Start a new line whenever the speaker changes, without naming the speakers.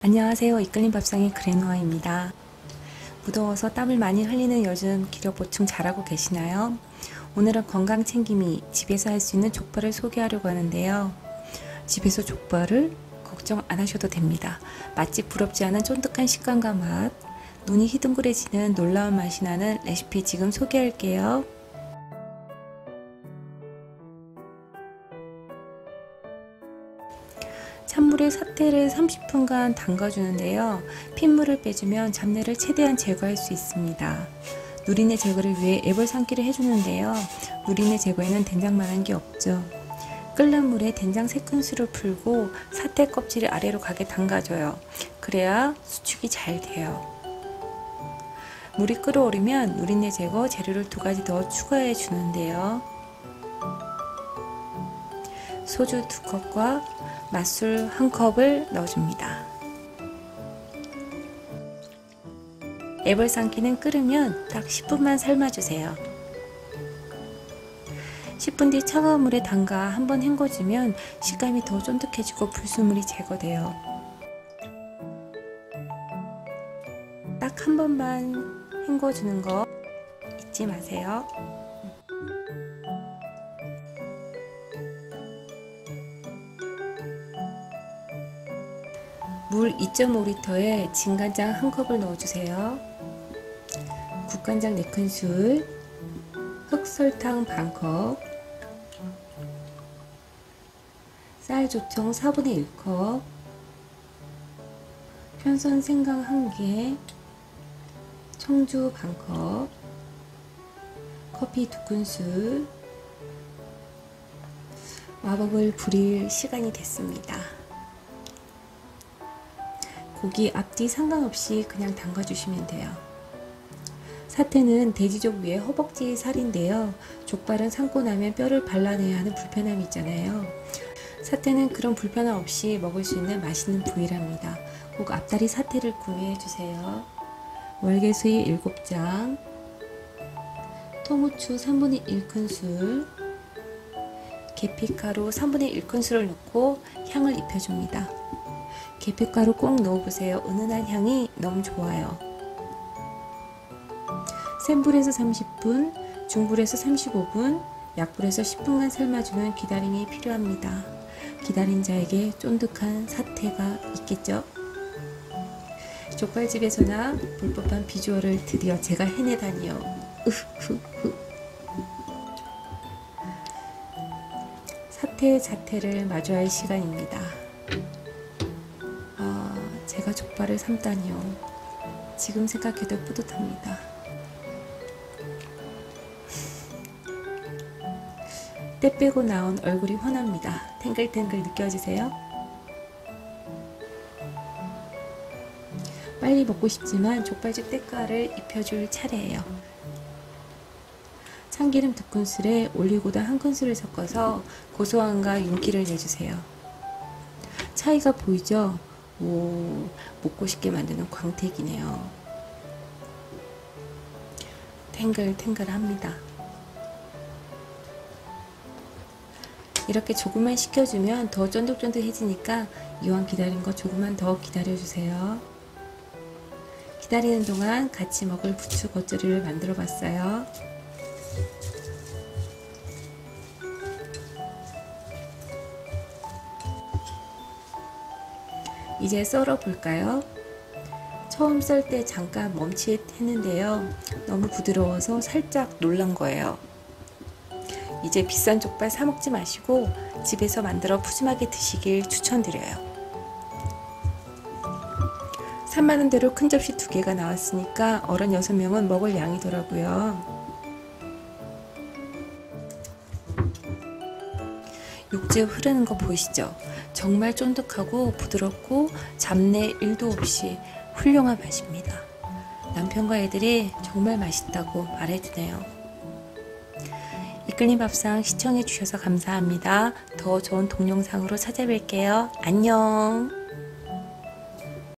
안녕하세요. 이끌림 밥상의 그래노아입니다. 무더워서 땀을 많이 흘리는 요즘 기력 보충 잘하고 계시나요? 오늘은 건강 챙김이 집에서 할 수 있는 족발을 소개하려고 하는데요. 집에서 족발을 걱정 안 하셔도 됩니다. 맛집 부럽지 않은 쫀득한 식감과 맛, 눈이 희둥그레지는 놀라운 맛이 나는 레시피 지금 소개할게요. 찬물에 사태를 30분간 담가주는데요. 핏물을 빼주면 잡내를 최대한 제거할 수 있습니다. 누린내 제거를 위해 애벌삼기를 해주는데요. 누린내 제거에는 된장만한 게 없죠. 끓는 물에 된장 3큰술을 풀고 사태 껍질을 아래로 가게 담가줘요. 그래야 수축이 잘 돼요. 물이 끓어오르면 누린내 제거 재료를 2가지 더 추가해 주는데요. 소주 2컵과 맛술 1컵을 넣어줍니다. 애벌삼기는 끓으면 딱 10분만 삶아주세요. 10분 뒤 차가운 물에 담가 한번 헹궈주면 식감이 더 쫀득해지고 불순물이 제거돼요. 딱 한 번만 헹궈주는 거 잊지 마세요. 물 2.5리터에 진간장 1컵을 넣어주세요. 국간장 4큰술, 흑설탕 반컵, 쌀조청 4분의 1컵, 편선 생강 1개, 청주 반컵, 커피 2큰술. 마법을 부릴 시간이 됐습니다. 고기 앞뒤 상관없이 그냥 담가주시면 돼요. 사태는 돼지족 위에 허벅지 살인데요. 족발은 삶고 나면 뼈를 발라내야 하는 불편함이 있잖아요. 사태는 그런 불편함 없이 먹을 수 있는 맛있는 부위랍니다. 꼭 앞다리 사태를 구매해주세요. 월계수잎 7장, 통후추 3분의 1큰술, 계피가루 3분의 1큰술을 넣고 향을 입혀줍니다. 계피가루 꼭 넣어보세요. 은은한 향이 너무 좋아요. 센 불에서 30분, 중불에서 35분, 약불에서 10분간 삶아주는 기다림이 필요합니다. 기다린 자에게 쫀득한 사태가 있겠죠? 족발집에서나 볼 법한 비주얼을 드디어 제가 해내다니요. 사태 자태를 마주할 시간입니다. 제가 족발을 삶다니요. 지금 생각해도 뿌듯합니다. 때 빼고 나온 얼굴이 환합니다. 탱글탱글 느껴지세요? 빨리 먹고 싶지만 족발집 때깔을 입혀줄 차례예요. 참기름 2큰술에 올리고당 1큰술을 섞어서 고소함과 윤기를 내주세요. 차이가 보이죠? 오, 먹고 싶게 만드는 광택이네요. 탱글탱글합니다. 이렇게 조금만 식혀주면 더 쫀득쫀득해지니까 이왕 기다린 거 조금만 더 기다려주세요. 기다리는 동안 같이 먹을 부추 겉절이를 만들어 봤어요. 이제 썰어 볼까요? 처음 썰 때 잠깐 멈칫했는데요. 너무 부드러워서 살짝 놀란 거예요. 이제 비싼 족발 사 먹지 마시고 집에서 만들어 푸짐하게 드시길 추천드려요. 3만원대로 큰 접시 2개가 나왔으니까 어른 6명은 먹을 양이더라고요. 육즙 흐르는 거 보이시죠? 정말 쫀득하고 부드럽고 잡내 1도 없이 훌륭한 맛입니다. 남편과 애들이 정말 맛있다고 말해주네요. 이끌림 밥상 시청해 주셔서 감사합니다. 더 좋은 동영상으로 찾아뵐게요. 안녕.